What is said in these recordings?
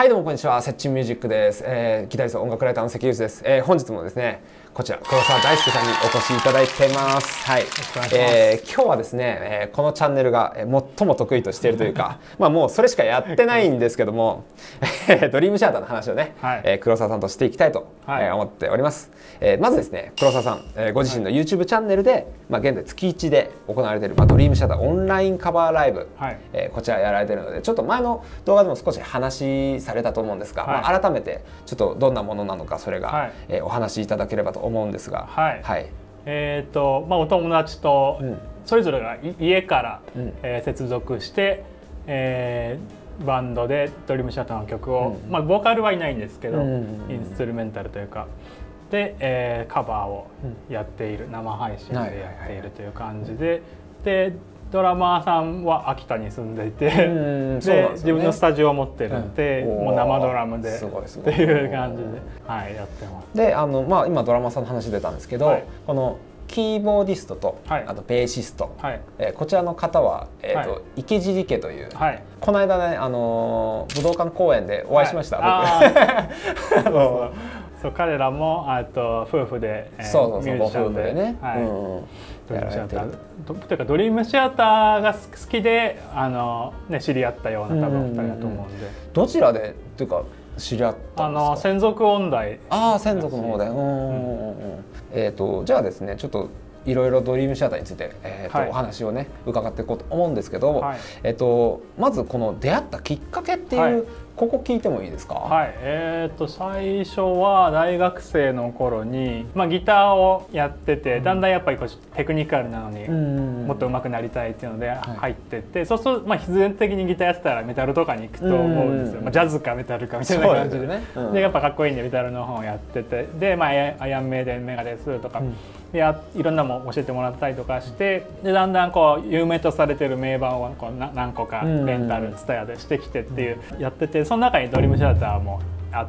はい、どうもこんにちは。セッチンミュージックです。ギタリスト、音楽ライターの関口です。本日もですね、こちら黒沢大輔さんにお越しいただいてます。はい。今日はですね、このチャンネルが最も得意としているというか、まあもうそれしかやってないんですけども、ドリームシアターの話をね、黒沢さんとしていきたいと思っております。まずですね、黒沢さん、ご自身の YouTube チャンネルで、現在月1で行われている、ドリームシアターオンラインカバーライブ、こちらやられているので、ちょっと前の動画でも少し話されたと思うんですが、改めてちょっとどんなものなのか、それが、お話しいただければと思うんですが。 お友達とそれぞれが家から接続して、バンドでドリームシアターの曲を、ボーカルはいないんですけど、インストゥルメンタルというかで、カバーをやっている、生配信でやっているという感じで、ドラマーさんは秋田に住んでいて、自分のスタジオを持ってるんで、もう生ドラムでっていう感じで、やってます。 で、今ドラマーさんの話出たんですけど、このキーボーディストと、あとベーシスト、こちらの方は池尻家という、この間ね、武道館公演でお会いしました。 そう彼らも夫婦でミュージシャンでね、ドリームシアターというかドリームシアターが好きで知り合ったような多分2人だと思うんで。 どちらでというか知り合ったんですか？ 専属音大。 専属の方で。じゃあですね、ちょっといろいろドリームシアターについてお話をね伺っていこうと思うんですけど、まずこの出会ったきっかけっていう、ここ聞いてもいいですか？ 最初は大学生の頃に、ギターをやってて、だんだんやっぱりテクニカルなのにもっと上手くなりたいっていうので入ってって、そうすると必然的にギターやってたらメタルとかに行くと思うんですよ。ジャズかメタルかみたいな感じでね。でやっぱかっこいいんでメタルの方をやってて、でアイアンメイデンメガデスとか。いろんなも教えてもらったりとかして、でだんだん有名とされてる名盤を何個かレンタルツタヤでしてきてっていうやってて、その中にドリームシアターもあって、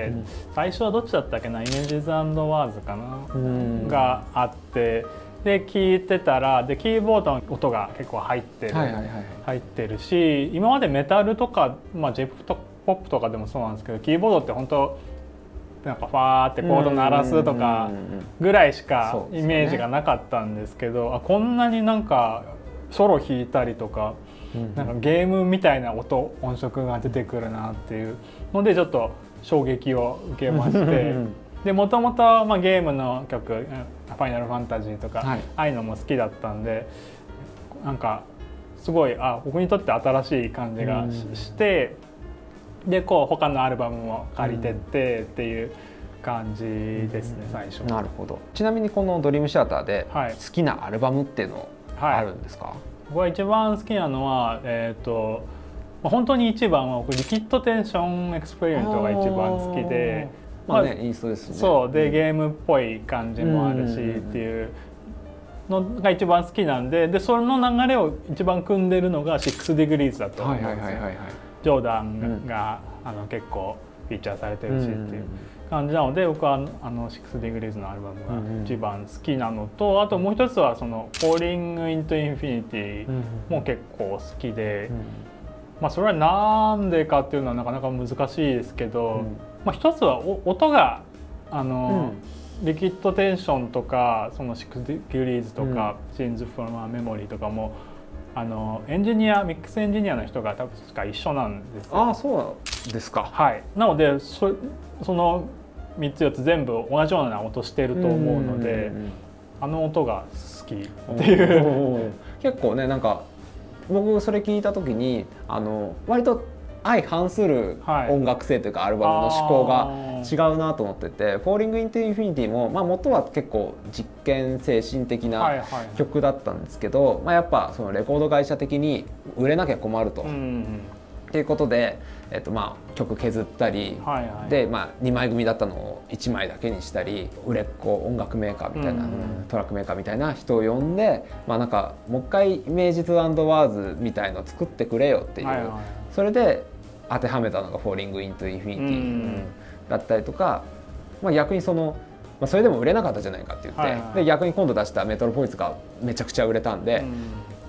最初はどっちだったっけな、イメージズ&ワーズかながあって、で聴いてたら、でキーボードの音が結構入ってるし、今までメタルとかJ-POP とかでもそうなんですけど、キーボードって本当なんかファーってコード鳴らすとかぐらいしかイメージがなかったんですけど、こんなになんかソロ弾いたりとか、なんかゲームみたいな音色が出てくるなっていうのでちょっと衝撃を受けまして、でもともとゲームの曲「ファイナルファンタジー」とか、ああいうのも好きだったんで、なんかすごい僕にとって新しい感じがして。で他のアルバムも借りてってっていう感じですね、最初。 なるほど。ちなみにこのドリームシアターで好きなアルバムっていうのあるんですか？ 僕が一番好きなのは本当に一番はリキッドテンションエクスペリエントが一番好きで、 インストですね。 そうでゲームっぽい感じもあるしっていうのが一番好きなんで、その流れを一番組んでるのが6 Degrees だと思うんですよ。ジョーダンが結構フィーチャーされてるしっていう感じなので、僕は6 Degrees のアルバムが一番好きなのと、あともう一つはその「Falling into Infinity」も結構好きで、それはなんでかっていうのはなかなか難しいですけど、一つは音がリキッドテンションとかその6 Degrees とか「Scenes from a Memory」とかも。ミックスエンジニアの人が確か一緒なんですよ。 そうですか。 なのでその3つ4つ全部同じような音してると思うので、あの音が好きっていう。 結構ね、なんか僕それ聞いた時に割と相反する音楽性というかアルバムの思考が違うなと思ってて、「Falling into Infinity」も元は結構実験精神的な曲だったんですけど、やっぱそのレコード会社的に売れなきゃ困ると。っていうことで、曲削ったり、で、2枚組だったのを1枚だけにしたり、売れっ子音楽メーカーみたいな、トラックメーカーみたいな人を呼んで、なんかもう一回イメージズ&ワーズみたいの作ってくれよっていう、それで当てはめたのが「Falling into Infinity」だったりとか、逆にそれでも売れなかったじゃないかって言って、で逆に今度出した「メトロポリス」がめちゃくちゃ売れたんで、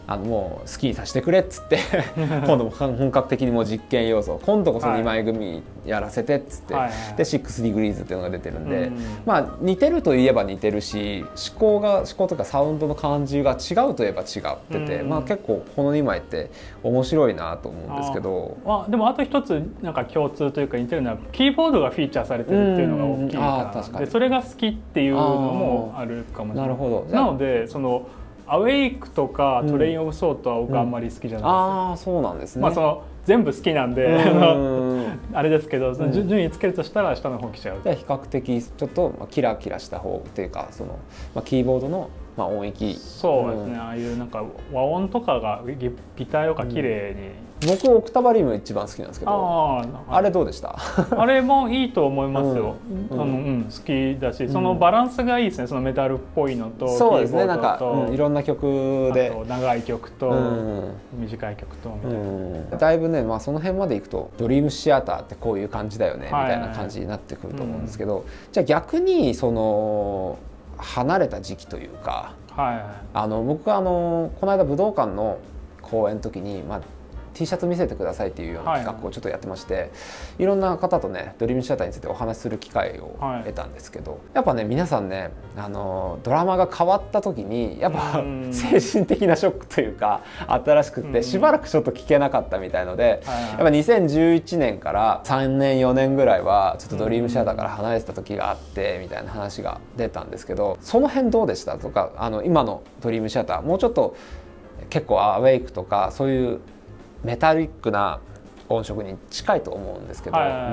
もう好きにさせてくれっつって今度も本格的にもう実験要素今度こそ2枚組やらせてっつって、で6 degrees っていうのが出てるんで、まあ似てるといえば似てるし思考とかサウンドの感じが違うといえば違ってて、まあ結構この2枚って面白いなと思うんですけど、 でもあと一つなんか共通というか似てるのはキーボードがフィーチャーされてるっていうのが大きいからで、それが好きっていうのもあるかもしれない。 なるほど。 なのでそのアウェイクとかトレイン・オブ・ソートは僕あんまり好きじゃないです。 ああそうなんですね。 まあその全部好きなんであれですけど、順位つけるとしたら下の方来ちゃう。 比較的ちょっとキラキラした方というかその、キーボードの音域、 そうですね、ああいうなんか和音とかがギターよか綺麗に。 僕オクタバリウム一番好きなんですけど、あれどうでした？ あれもいいと思いますよ。好きだし、そのバランスがいいですね。そのメタルっぽいのと、 そうですね、なんかいろんな曲で、 長い曲と短い曲とみたいな。 だいぶね、その辺までいくとドリームシアターってこういう感じだよねみたいな感じになってくると思うんですけど、じゃあ逆にその離れた時期というか、僕はこの間武道館の公演の時に、T シャツ見せてくださいっていうような企画をちょっとやってまして、いろんな方とねドリームシアターについてお話しする機会を得たんですけど、やっぱね皆さんねドラマが変わった時にやっぱ精神的なショックというか新しくってしばらくちょっと聞けなかったみたいので、やっぱ2011年から3年4年ぐらいはちょっとドリームシアターから離れてた時があってみたいな話が出たんですけど、その辺どうでしたとか、今のドリームシアターもうちょっと結構アウェイクとかそういうメタリックな音色に近いと思うんですけど、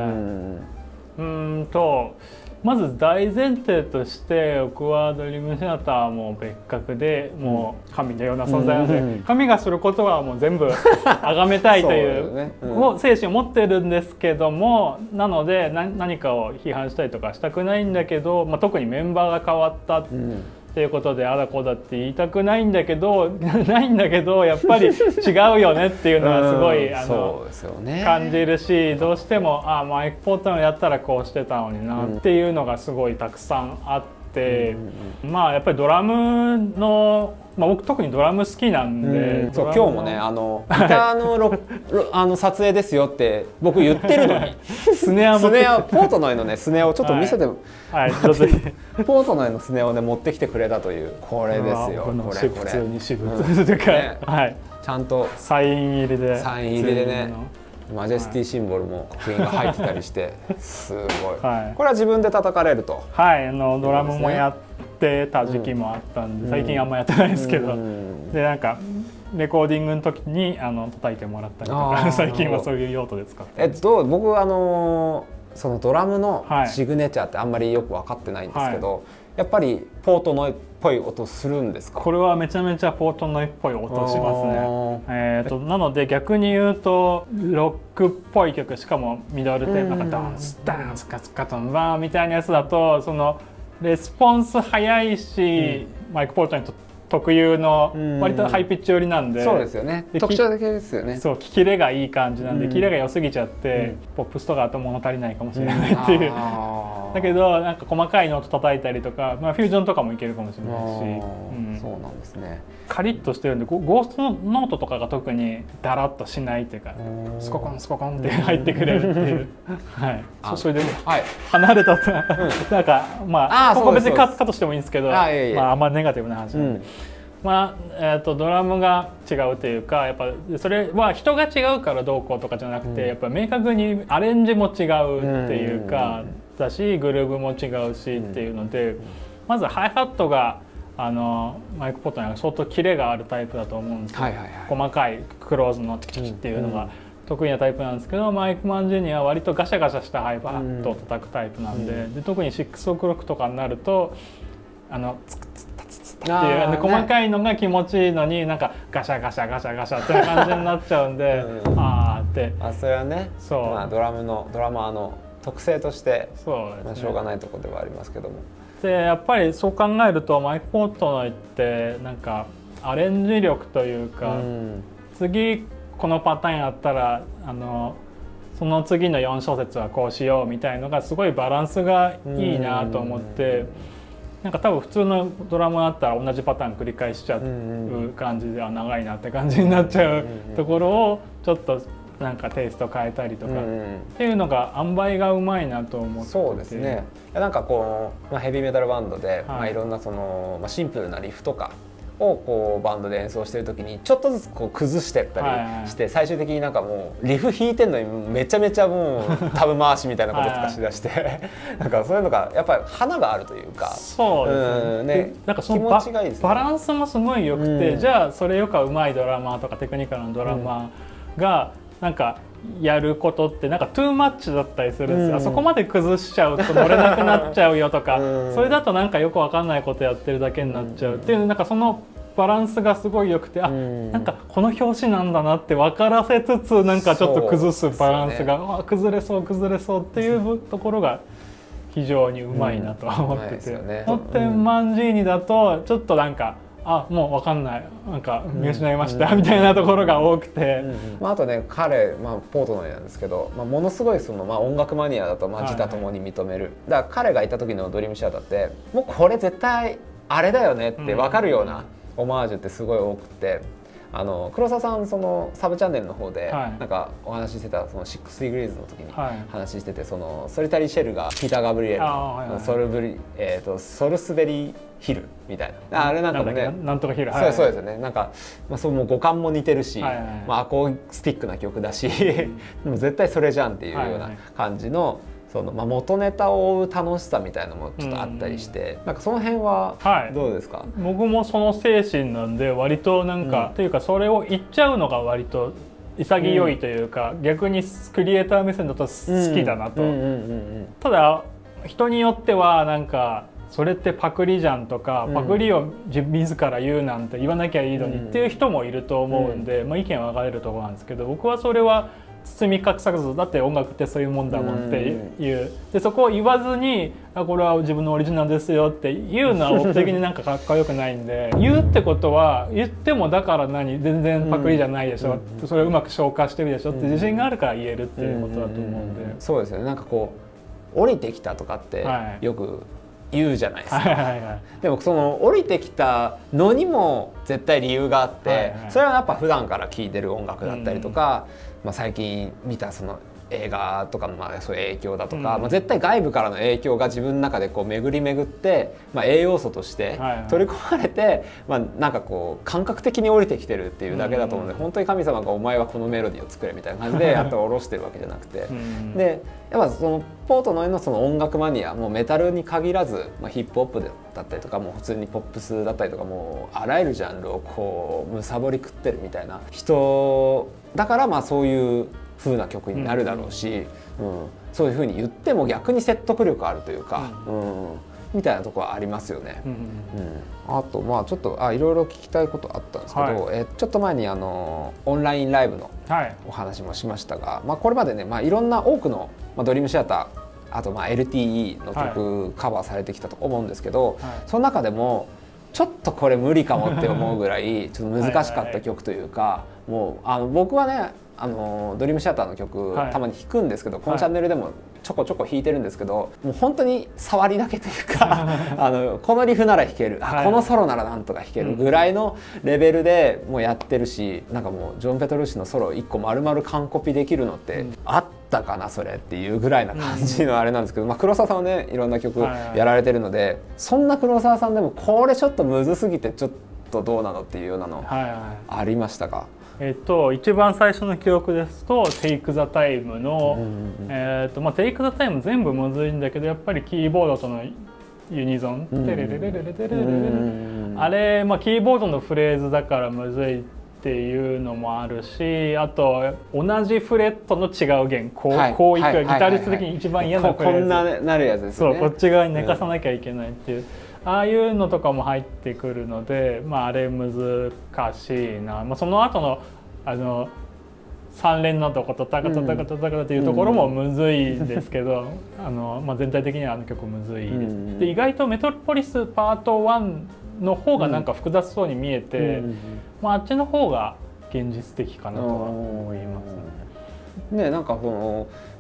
まず大前提として僕はドリームシアターも別格でもう神のような存在なので、神がすることはもう全部崇めたいという精神を持ってるんですけども、なので何かを批判したりとかしたくないんだけど、特にメンバーが変わったっていうことであだこうだって言いたくないんだけどやっぱり違うよねっていうのはすごい感じるし、どうしてもマイク・ポーターのやったらこうしてたのになっていうのがすごいたくさんあって、やっぱりドラムの僕特にドラム好きなんで、 今日もねギターの撮影ですよって僕言ってるのにスネアポートノイのねスネアをちょっと見せて、ポートノイのスネアをね持ってきてくれたという、これですよ、これ普通に私物というか、 ちゃんとサイン入りでねマジェスティシンボルも刻印が入ってたりしてすごい、これは自分で叩かれると、 ドラムもやってた時期もあったんで、最近あんまやってないですけど、でなんかレコーディングの時に叩いてもらったりとか最近はそういう用途で使って。 僕そのドラムのシグネチャーってあんまりよく分かってないんですけど、やっぱりポートノイっぽい音するんですか？ これはめちゃめちゃポートノイっぽい音しますね。なので逆に言うとロックっぽい曲、しかもミドルテンポがダンスダンスカツカツンバーみたいなやつだと、そのレスポンス早いし、マイク・ポートに特有の割とハイピッチ寄りなんで、 そうですよね、特徴的ですよね。 そう、キレがいい感じなんで、キレが良すぎちゃって、ポップスとかだと物足りないかもしれないっていうだけどなんか細かいノート叩いたりとか、フュージョンとかもいけるかもしれないし、 そうなんですね。 カリッとしてるんで、ゴーストノートとかが特にダラッとしないっていうか、スココンスココンって入ってくれるっていうそれで離れたなんかここ別にカットしてもいいんですけど、あんまりネガティブな話なんで。ドラムが違うというか、やっぱそれは人が違うからどうこうとかじゃなくて、やっぱ明確にアレンジも違うっていうかだし、グルーヴも違うしっていうので、まずハイハットがマイク・ポットには相当キレがあるタイプだと思うんですけど、細かいクローズのチキチキっていうのが得意なタイプなんですけど、マイクマン・ジュニアは割とガシャガシャしたハイハットを叩くタイプなんで、特に6オクロックとかになるとツクツタツツタっていう細かいのが気持ちいいのに、なんかガシャガシャガシャガシャって感じになっちゃうんでそれはね、ドラマーの特性としてしょうがないところではありますけども。 でやっぱりそう考えるとマイク・ポートノイってなんかアレンジ力というか、次このパターンやったらその次の4小節はこうしようみたいのがすごいバランスがいいなと思って。 なんか多分普通のドラマだったら同じパターン繰り返しちゃう感じでは長いなって感じになっちゃうところをちょっとなんかテイスト変えたりとかっていうのが塩梅がうまいなと思ってて。 そうですね。なんかこう、ヘビーメタルバンドで、いろんなその、シンプルなリフとかをこうバンドで演奏してる時にちょっとずつこう崩してったりして、最終的になんかもうリフ弾いてんのにめちゃめちゃもうタブ回しみたいなこととかしだしてなんかそういうのがやっぱり花があるというか、 そうですね。なんかその気持ちがいいですね。 バランスもすごい良くて、じゃあそれよくうまいドラマーとかテクニカルなドラマーがなんかやることってなんかトゥーマッチだったりするんですよ。あそこまで崩しちゃうと乗れなくなっちゃうよとか、それだとなんかよくわかんないことやってるだけになっちゃうっていう、なんかそのバランスがすごい良くて、なんかこの表紙なんだなって分からせつつ、なんかちょっと崩すバランスが、崩れそう崩れそうっていうところが非常にうまいなと思ってて、ホッテンマンジーニだとちょっとなんかもう分かんない、なんか見失いました、みたいなところが多くて、 あとね彼、ポートノイなんですけど、ものすごいその、音楽マニアだと自他ともに認める、だから彼がいた時のドリームシアターってもうこれ絶対あれだよねって分かるようなオマージュってすごい多くて、黒沢さんそのサブチャンネルの方でなんかお話ししてたその6 degrees の時に話してて、そのソリタリー・シェルがピーター・ガブリエルのソルスベリー・ヒルみたいな、あれなんかもね、 なんとかヒル、 そうですよね。なんかその五感も似てるし、アコースティックな曲だしでも絶対それじゃんっていうような感じのその元ネタを追う楽しさみたいなのもちょっとあったりして、なんかその辺はどうですか？ 僕もその精神なんで割となんか、というかそれを言っちゃうのが割と潔いというか、逆にクリエイター目線だと好きだなと。ただ人によってはなんかそれってパクリじゃんとか、パクリを自ら言うなんて言わなきゃいいのにっていう人もいると思うんで、意見は分かれるところなんですけど、僕はそれは包み隠さず、だって音楽ってそういうもんだもんっていう、でそこを言わずにこれは自分のオリジナルですよって言うのは僕的になんかかっこよくないんで言うってことは言ってもだから何全然パクリじゃないでしょ、それをうまく消化してるでしょって自信があるから言えるっていうことだと思うんで、 そうですよね。なんかこう降りてきたとかってよく言うじゃないですか。でもその降りてきたのにも絶対理由があって、それはやっぱ普段から聴いてる音楽だったりとか、最近見たその映画とかのそういう影響だとか、絶対外部からの影響が自分の中でこう巡り巡って、栄養素として取り込まれて、なんかこう感覚的に降りてきてるっていうだけだと思うので、本当に神様がお前はこのメロディーを作れみたいな感じであと下ろしてるわけじゃなくて、でやっぱそのポートノイのその音楽マニア、もうメタルに限らず、ヒップホップだったりとか、もう普通にポップスだったりとか、もうあらゆるジャンルをこう貪り食ってるみたいな人だから、そういう風な曲になるだろうし、そういう風に言っても逆に説得力あるというか、みたいなところはありますよね。あとちょっといろいろ聞きたいことあったんですけど、ちょっと前にオンラインライブのお話もしましたが、これまでね、いろんな多くの、ドリームシアター、あとLTE の曲カバーされてきたと思うんですけど、その中でもちょっとこれ無理かもって思うぐらいちょっと難しかった曲というか、もう僕はねドリームシアターの曲たまに弾くんですけど、このチャンネルでもちょこちょこ弾いてるんですけど、もう本当に触りだけというかこのリフなら弾ける、このソロならなんとか弾けるぐらいのレベルでもうやってるし、なんかもうジョン・ペトルーシのソロ1個丸々完コピできるのってあったかなそれっていうぐらいな感じのあれなんですけど、黒沢さんはねいろんな曲やられてるので、そんな黒沢さんでもこれちょっとむずすぎてちょっとどうなのっていうようなのありましたか？ 一番最初の記憶ですと「Take the Time の」Take the Time 全部むずいんだけど、やっぱりキーボードとのユニゾン、テレレレレレテレレレあれ、キーボードのフレーズだからむずいっていうのもあるし、あと同じフレットの違う弦、こういくギタリスト的に一番嫌なフレーズ、 こんななるやつですね。 そう、こっち側に寝かさなきゃいけないっていう。ああいうのとかも入ってくるので、あれ難しいな、その後の3連のとことタカタタカタタカっていうところもむずいんですけど、全体的にはあの曲むずいです。で意外とメトロポリスパート1の方がなんか複雑そうに見えて、あっちの方が現実的かなとは思いますね。 なんかこの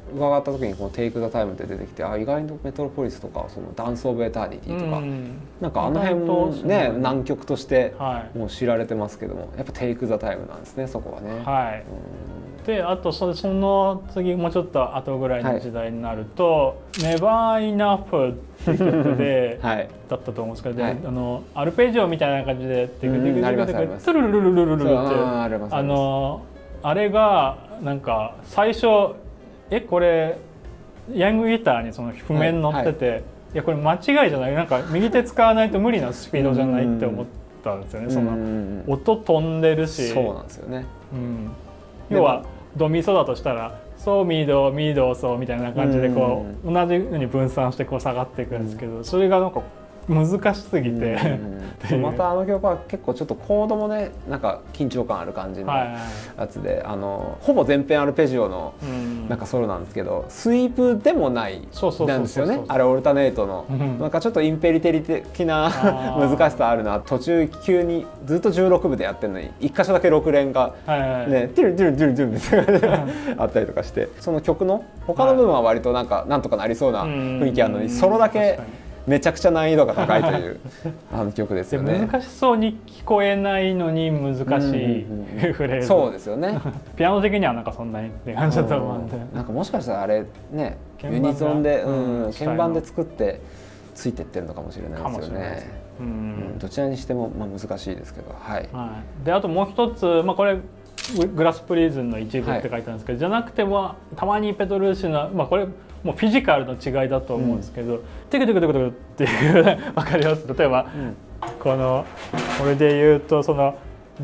伺った時にこの「テイク・ザ・タイム」って出てきて、あ、意外とメトロポリスとかそのダンス・オブ・エターニティとか、なんかあの辺もね難曲としてもう知られてますけども、やっぱ「テイク・ザ・タイム」なんですね、そこはね。 はい、であとその次もうちょっと後ぐらいの時代になると「Never Enough」っていう曲でだったと思うんですけど、アルペジオみたいな感じで「テクテクテクテクテクトゥルルルルルルル」ってあれがなんか最初これヤングギターにその譜面乗ってて、いやこれ間違いじゃない、なんか右手使わないと無理なスピードじゃないって思ったんですよね。その音飛んでるし、 そうなんですよね。 要はドミソだとしたらソミドミドソみたいな感じでこう同じように分散してこう下がっていくんですけど、それがなんか難しすぎてまたあの曲は結構ちょっとコードもねなんか緊張感ある感じのやつで、ほぼ全編アルペジオのなんかソロなんですけど、スイープでもないなんですよね。あれオルタネートのなんかちょっとインペリテリ的な難しさあるな。途中急にずっと16部でやってるのに1箇所だけ6連がねティルティルティルティルみたいなあったりとかして、その曲の他の部分は割となんかなんとかなりそうな雰囲気あるのに、ソロだけめちゃくちゃ難易度が高いという曲ですよね。 難しそうに聞こえないのに難しいフレーズ。 そうですよね。 ピアノ的にはなんかそんなにって感じだと思うんで、 なんかもしかしたらあれねユニゾンで鍵盤で作ってついてってるのかもしれないですよね。どちらにしても難しいですけど、はい。 であともう一つ、これグラスプリズンの一部って書いてあるんですけど、じゃなくてもたまにペトルーシュのこれもうフィジカルの違いだと思うんですけど、テクテクテクテクっていう分かります。例えば、これで言うとその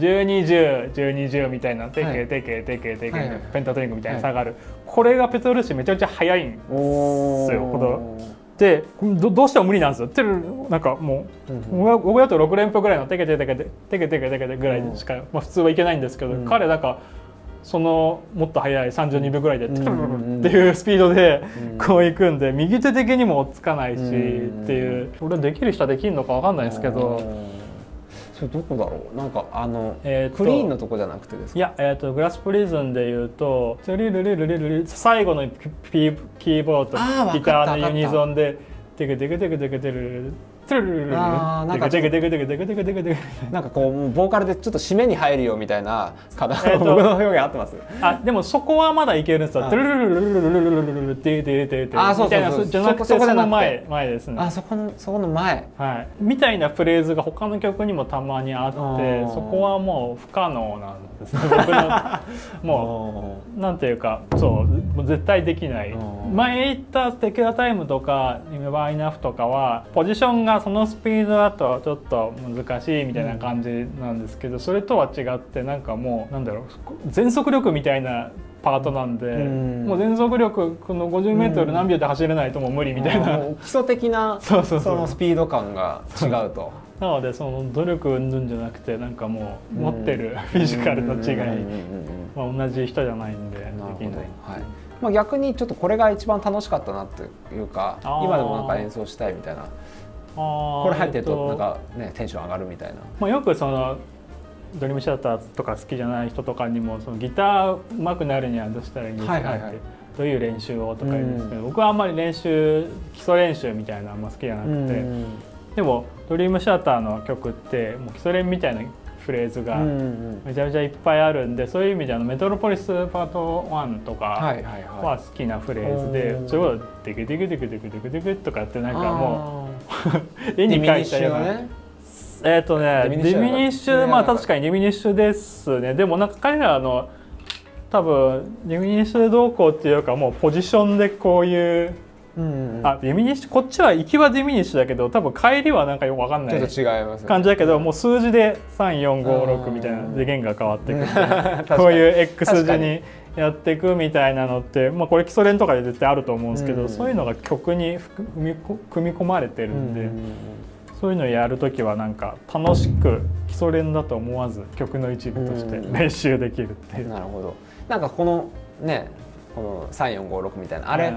12101210みたいなテケテケテケテケペンタトニックみたいに下がる、これがペトルーシュめちゃめちゃ速いんですよ。でどうしても無理なんですよ。なんかもう僕だと6連符ぐらいのテケテケテケテケテケテケぐらいしか普通はいけないんですけど、彼なんかそのもっと速い32秒ぐらいでっていうスピードでこういくんで、右手的にも追っつかないしっていう、これできる人はできるのか分かんないですけど、 それどこだろう。なんかクリーンのとこじゃなくてですか。 いやグラスプリズンでいうと最後のキーボードギターのユニゾンでテクテクテクテクテクなんかこうボーカルでちょっと締めに入るよみたいな僕の表現合ってます？ でもそこはまだいけるんですよ。トゥルルルルルルルルルルルテテテテみたいなじゃなくて、その前ですね。 そこの前みたいなフレーズが他の曲にもたまにあって、そこはもう不可能なんですね。僕のもうなんていうか、そう絶対できない。前言ったテキュラタイムとかネバーイナフとかはポジションがそのスピードだとちょっと難しいみたいな感じなんですけど、それとは違ってなんかもうなんだろう、全速力みたいなパートなんで、もう全速力この 50m 何秒で走れないともう無理みたいな、 基礎的なそのスピード感が違うと。 なのでその努力云々じゃなくて、なんかもう持ってるフィジカルの違い、同じ人じゃないんでできない。 逆にちょっとこれが一番楽しかったなっていうか、今でもなんか演奏したいみたいな、これ入ってるとなんかねテンション上がるみたいな。 よくそのドリームシアターとか好きじゃない人とかにも、そのギター上手くなるにはどうしたらいいんですかって、どういう練習をとか言うんですけど、僕はあんまり基礎練習みたいなのあんま好きじゃなくて、でもドリームシアターの曲ってもう基礎練みたいなフレーズがめちゃめちゃいっぱいあるんで、そういう意味でメトロポリスパート1とかは好きなフレーズで、それをデクデクデクデクデクデクとかってなんかもう絵に描いたような。ディミニッシュ、確かにディミニッシュですね。でもなんか彼らの多分ディミニッシュでどうこうっていうか、もうポジションでこういうディミニッシュ、こっちは行きはディミニッシュだけど多分帰りはなんかよく分かんない感じだけど、もう数字で3456みたいなで弦が変わっていくこういう X 字にやっていくみたいなのって、これ基礎練とかで絶対あると思うんですけど、そういうのが曲に組み込まれてるんで、そういうのをやるときはなんか楽しく基礎練だと思わず曲の一部として練習できるっていう。 なるほど。なんかこのねこの3456みたいなあれ、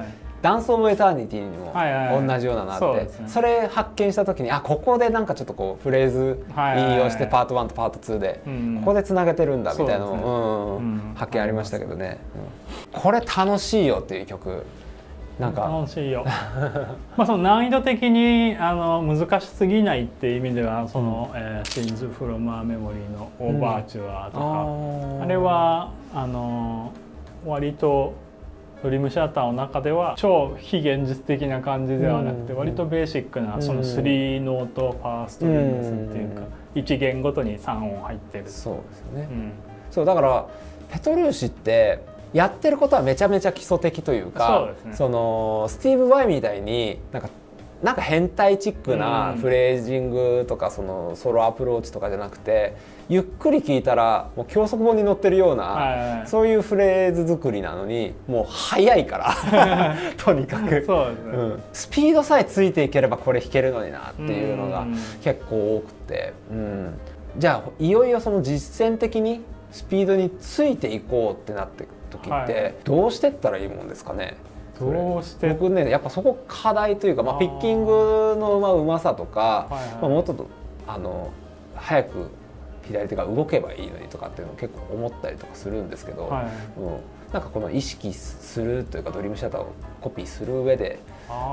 ダンス・オブ・エターニティにも同じようなのあって、それ発見した時にここでなんかちょっとこうフレーズ引用してパート1とパート2でここでつなげてるんだみたいなの発見ありましたけどね。これ楽しいよっていう曲なんか楽しいよまあその難易度的に難しすぎないっていう意味ではその「Scenes from a Memory」の「オーバーチュア」とか、あれは割とドリームシアターの中では超非現実的な感じではなくて割とベーシックなその3ノートファーストリングスっていうか1弦ごとに3音入ってる。 そうですよね。そうだからペトルーシってやってることはめちゃめちゃ基礎的というか、そのスティーブ・バイみたいになんか変態チックなフレージングとかそのソロアプローチとかじゃなくて、ゆっくり聴いたらもう教則本に載ってるようなそういうフレーズ作りなのにもう速いからとにかくスピードさえついていければこれ弾けるのになっていうのが結構多くて、じゃあいよいよその実践的にスピードについていこうってなって時ってどうしてったらいいもんですかね。 どうして僕ねやっぱそこ課題というか、ピッキングのうまさとか、もっと早く左手が動けばいいのにとかっていうのを結構思ったりとかするんですけど、なんかこの意識するというかドリームシアターをコピーする上で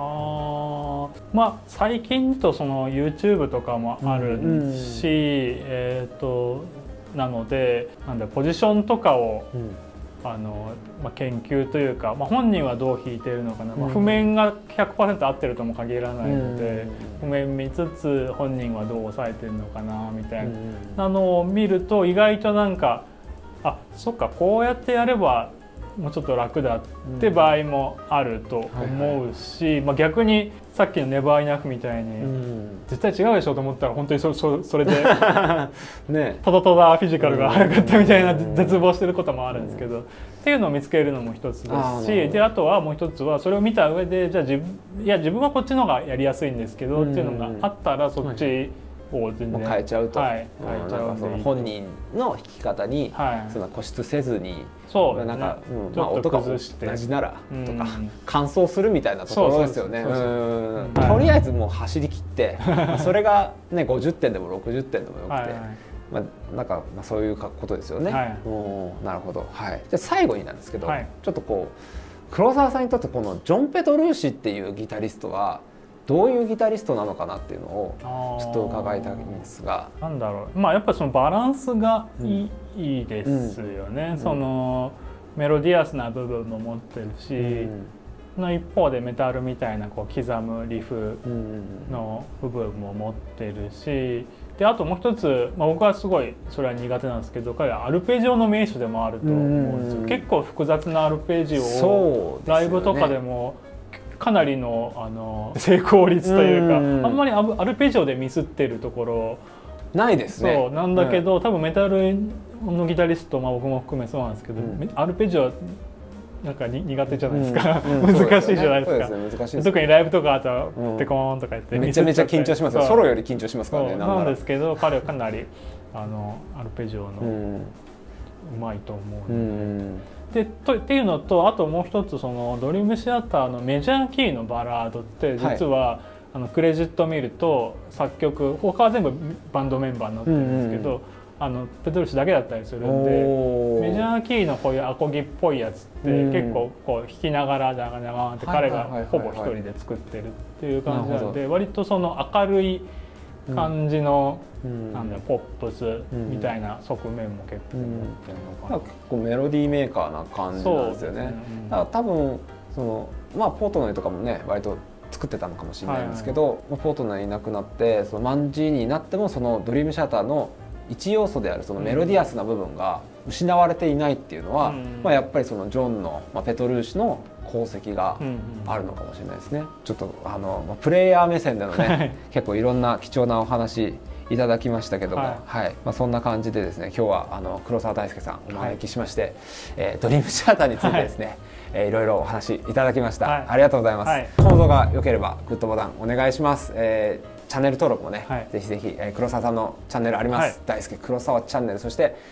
最近とその YouTube とかもあるし、なのでポジションとかを研究というか、本人はどう弾いてるのかな、譜面が 100% 合ってるとも限らないので、譜面見つつ本人はどう抑えてるのかなみたいなのを見ると意外となんかそっかこうやってやればもうちょっと楽だって場合もあると思うし、逆にさっきのネバーイナフみたいに絶対違うでしょと思ったら本当にそれでただただフィジカルが速かったみたいな絶望してることもあるんですけど、っていうのを見つけるのも一つですし、であとはもう一つはそれを見た上でじゃあ自分はこっちの方がやりやすいんですけどっていうのがあったらそっちを全然変えちゃうと、 変えちゃうその本人の弾き方にそんな固執せずに、なんか音が同じならとか乾燥するみたいなところですよね。とりあえずもう走り切ってそれがね50点でも60点でもよくて、なんかそういうことですよね。なるほど。じゃあ最後になんですけど、ちょっとこう黒沢さんにとってこのジョン・ペトルーシっていうギタリストはどういうギタリストなのかなっていうのをちょっと伺いたいんですが、 なんだろう、やっぱりそのバランスがいいですよね。そのメロディアスな部分も持ってるし、の一方でメタルみたいなこう刻むリフの部分も持ってるし、であともう一つ、僕はすごいそれは苦手なんですけど、彼はアルペジオの名手でもあると思うんですよ。結構複雑なアルペジオをライブとかでもかなりの成功率というか、あんまりアルペジオでミスってるところないですね。 そうなんだけど、多分メタルのギタリスト、僕も含めそうなんですけど、アルペジオなんか苦手じゃないですか、難しいじゃないですか。特にライブとかあとはテコーンとか言ってめちゃめちゃ緊張しますよ。ソロより緊張しますからね。 なんですけど彼はかなりアルペジオのうまいと思う。っていうのと、あともう一つそのドリームシアターのメジャーキーのバラードって実はクレジット見ると作曲他は全部バンドメンバーになってるんですけど、ペトルーシだけだったりするんで、メジャーキーのこういうアコギっぽいやつって結構こう弾きながらジャガジャガンって彼がほぼ一人で作ってるっていう感じなので、割とその明るい感じのなんだろうポップスみたいな側面も結構持ってるのかな。 結構メロディーメーカーな感じなんですよね。だから多分そのポートナイとかもね割と作ってたのかもしれないんですけど、ポートナイいなくなってそのマンジーニになってもそのドリームシアターの一要素であるそのメロディアスな部分が失われていないっていうのは、やっぱりそのジョンの、ペトルーシの功績があるのかもしれないですね。ちょっとプレイヤー目線でのね結構いろんな貴重なお話いただきましたけども、そんな感じでですね今日は黒沢大輔さんお招きしまして、ドリームシアターについてですね、いろいろお話いただきました。ありがとうございます。この動画が良ければグッドボタンお願いします。チャンネル登録もね、ぜひぜひ黒沢さんのチャンネルあります。大輔黒沢チャンネル、そして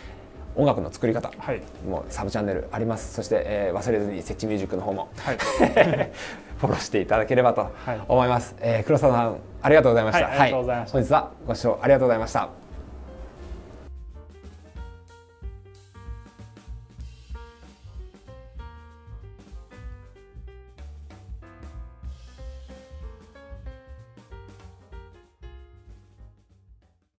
音楽の作り方、 はい、 もうサブチャンネルあります。そして、忘れずに設置ミュージックの方も、はい、フォローしていただければと思います。黒沢さんありがとうございました。 はい、ありがとうございました。 本日はご視聴ありがとうございました。